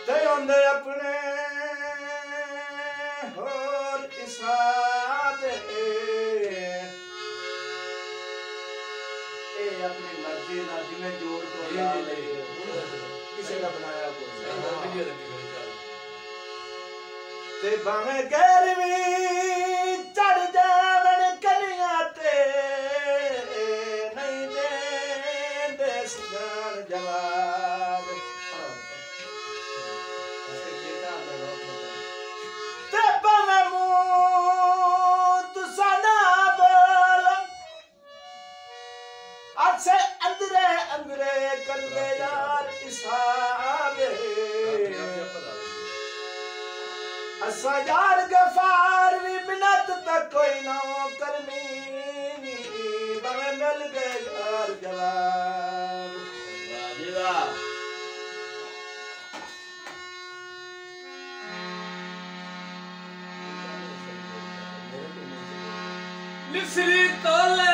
ते आंदे अपने होर इसाद अपनी मर्जी ना जिवें जोड़ तो किसी का बनाया ते भावें गैरवी चढ़ जावन कलियां ते नहीं दे सजान जवाब ते भावें मुंह तुसा ना बोल अच्छे अंदरे अंदरे कर दे यार हिसाब असा यार गफार भी मिन्नत तक कोई ना करनी बवे मिल गए यार जवाब निसरी तो ले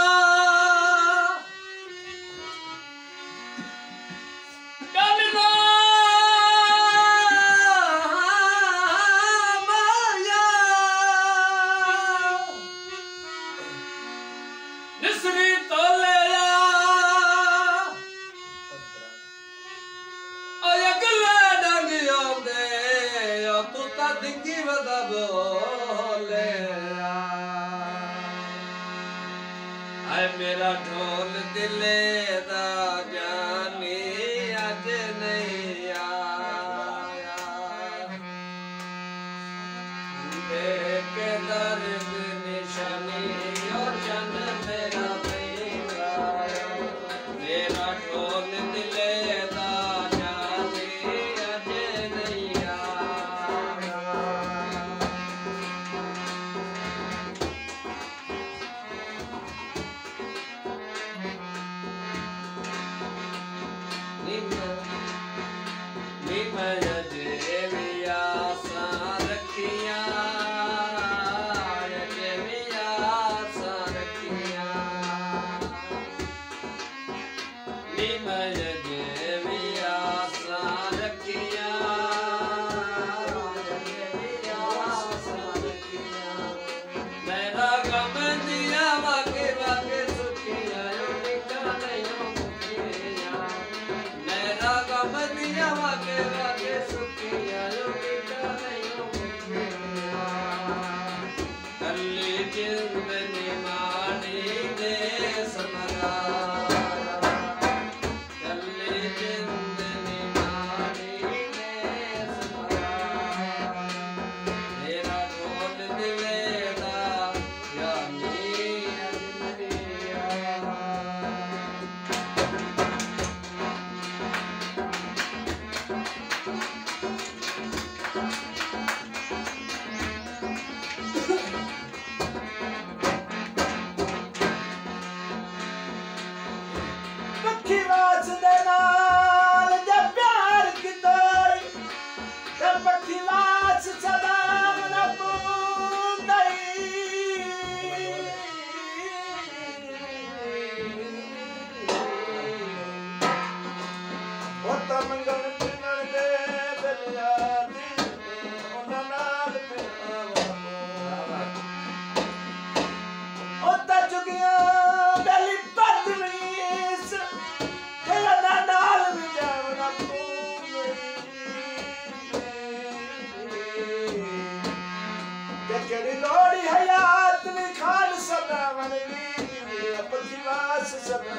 मेरा ढोल दिले दा जानी अज नहीं आया देख दर्द निशानी और चन मेरा नहीं आया मेरा ढोल दिले दा जानी अज नहीं आया लोड़ी हयात भी खान सदा मन पथिवास सब